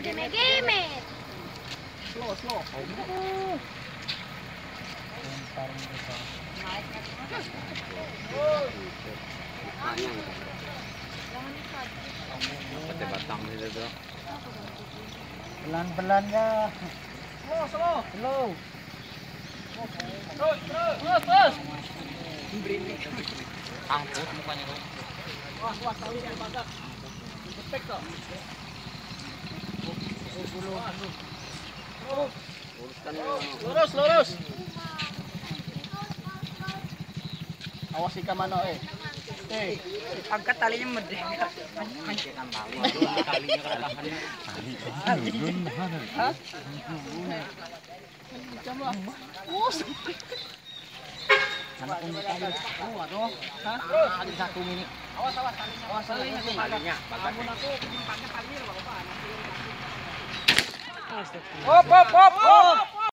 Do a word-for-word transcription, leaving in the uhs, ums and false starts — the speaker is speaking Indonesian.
Gimik-gimik. Slow, slow. Pelan-pelan ya. Slow, slow. Slow. Terus, terus, terus, terus. Angkut mukanya tuh. Awas, awas, tahu yang badak. Perfect kok. Lurus, lurus. Awas ikan mano eh. Eh, Angkat talinya medek. Angkat tali. Talinya kelahannya. Hah? Jam lah. Us. Anak umur tadi. Oh, aduh. Hah? Ada satu menit. Awas, awas talinya. Awas talinya. Talinya. Bangun aku pakai talinya Bapak. Hop, hop, hop, hop.